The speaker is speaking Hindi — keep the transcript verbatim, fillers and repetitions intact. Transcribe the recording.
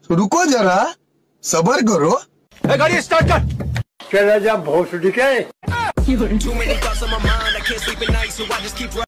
रुको जरा, सबर करो। गाड़ी स्टार्ट कर। चला जा भोसड़ी के।